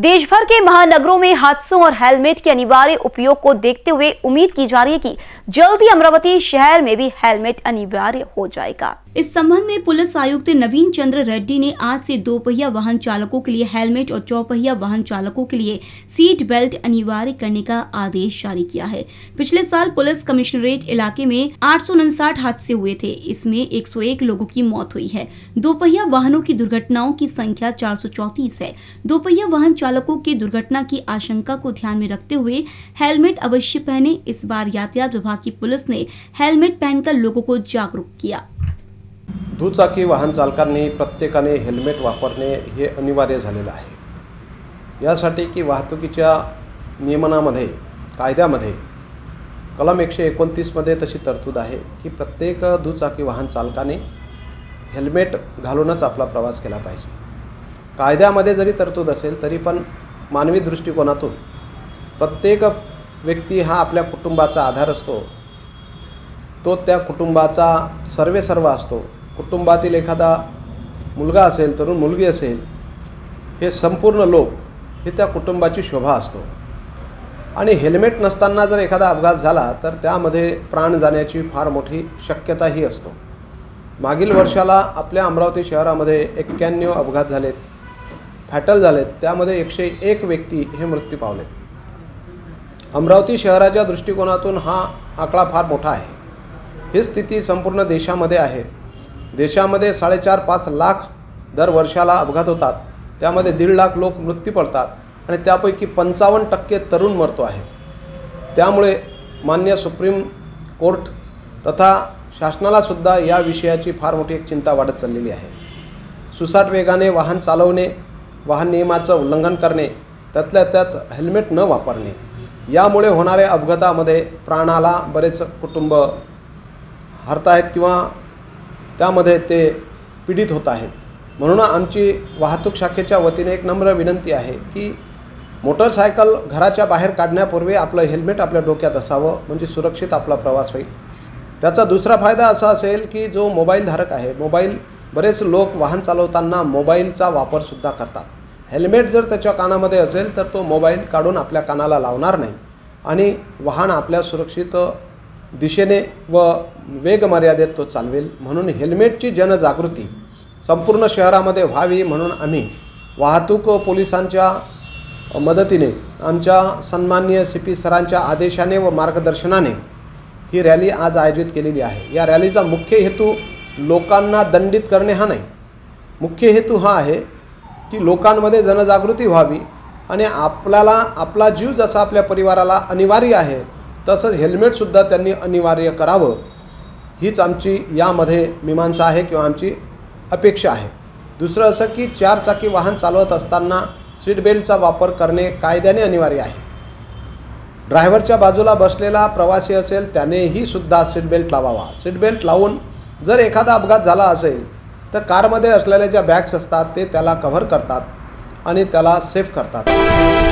देश भर के महानगरों में हादसों और हेलमेट के अनिवार्य उपयोग को देखते हुए उम्मीद की जा रही है कि जल्द ही अमरावती शहर में भी हेलमेट अनिवार्य हो जाएगा। इस संबंध में पुलिस आयुक्त नवीन चंद्र रेड्डी ने आज से दोपहिया वाहन चालकों के लिए हेलमेट और चौपहिया वाहन चालकों के लिए सीट बेल्ट अनिवार्य करने का आदेश जारी किया है। पिछले साल पुलिस कमिश्नरेट इलाके में 859 हादसे हुए थे। इसमें 101 लोगों की मौत हुई है। दोपहिया वाहनों की दुर्घटनाओं की संख्या 434 है। दोपहिया वाहन चालकों की दुर्घटना की आशंका को ध्यान में रखते हुए हेलमेट अवश्य पहने। इस बार यातायात विभाग की पुलिस ने हेलमेट पहनकर लोगों को जागरूक किया। दुचाकी वाहन चालकांनी प्रत्येकाने हेल्मेट वापरणे हे अनिवार्य झालेलं आहे। यासाठी की वाहतुकीच्या नियमनामध्ये कायद्यामध्ये कलम 129 मध्ये तशी तरतूद आहे की प्रत्येक दुचाकी वाहन चालकाने हेल्मेट घालूनच आपला प्रवास केला पाहिजे। कायद्यामध्ये जरी तरतूद असेल तरी पण मानवी दृष्टिकोनातून प्रत्येक व्यक्ती हा आपल्या कुटुंबाचा आधार असतो, तो त्या कुटुंबाचा सर्वेसर्वा असतो। कुटुंबातील एखादा मुलगा असेल, तरुण मुलगी असेल, हे संपूर्ण लोक हे त्या कुटुंबाची शोभा असतो। आणि हेल्मेट नसताना जर एखादा अपघात झाला तर त्यामध्ये प्राण जाण्याची फार मोठी शक्यताही असतो। मागील वर्षाला आपल्या अमरावती शहरामध्ये 91 अपघात झालेत, फॅटल झालेत, त्यामध्ये 101 व्यक्ती हे मृत्यू पावलेत। अमरावती शहराच्या दृष्टिकोनातून हा आकडा फार मोठा आहे। ही स्थिती संपूर्ण देशामध्ये आहे। देशामध्ये 4.5 लाख दर वर्षाला अपघात होतात, त्यामध्ये 1.5 लाख लोक मृत्यू पडतात आणि त्यापैकी 55% तरुण मरतो आहे। त्यामुळे माननीय सुप्रीम कोर्ट तथा शासनाला सुद्धा या विषयाची फार मोठी एक चिंता वाढत चाललेली आहे। सुसाट वेगाने वाहन चालवणे, वाहन नियमाचं उल्लंघन करणे, त्यातल्या त्यात हेल्मेट न वापरणे, यामुळे होणाऱ्या अपघातामध्ये प्राणाला बरेच कुटुंब हरतायत किंवा त्यामध्ये ते पीडित होत आहेत। म्हणून आमची वाहतूक शाखेच्या वतीने एक नम्र विनंती आहे की मोटरसायकल घराच्या बाहेर काढण्यापूर्वी आपलं हेल्मेट आपल्या डोक्यात असावं, म्हणजे सुरक्षित आपला प्रवास होईल। त्याचा दुसरा फायदा असा असेल की जो मोबाईल धारक आहे, मोबाईल बरेच लोक वाहन चालवताना मोबाईलचा वापर सुद्धा करतात। हेल्मेट जर त्याच्या कानामध्ये असेल तर तो मोबाईल काढून आपल्या कानाला लावणार नाही आणि वाहन आपल्या सुरक्षित दिशेने व वेग मर्यादेत तो चालवेल। म्हणून हेल्मेटची जनजागृती संपूर्ण शहरामध्ये व्हावी म्हणून आम्ही वाहतूक पोलिसांच्या मदतीने, आमच्या सन्माननीय CP सरांच्या आदेशाने व मार्गदर्शनाने ही रॅली आज आयोजित केलेली आहे। या रॅलीचा मुख्य हेतू लोकांना दंडित करणे हा नाही, मुख्य हेतू हा आहे की लोकांमध्ये जनजागृती व्हावी आणि आपल्याला आपला जीव जसा आपल्या परिवाराला अनिवार्य आहे तसंच हेल्मेटसुद्धा त्यांनी अनिवार्य करावं, हीच आमची यामध्ये मीमांसा आहे किंवा आमची अपेक्षा आहे। दुसरं असं की 4 चाकी वाहन चालवत असताना सीट बेल्टचा वापर करणे कायद्याने अनिवार्य आहे। ड्रायव्हरच्या बाजूला बसलेला प्रवासी असेल त्यानेही सुद्धा सीट बेल्ट लावावा। सीट बेल्ट लावून जर एखादा अपघात झाला असेल तर कारमध्ये असलेल्या ज्या बॅग्स असतात ते त्याला कव्हर करतात आणि त्याला सेफ करतात।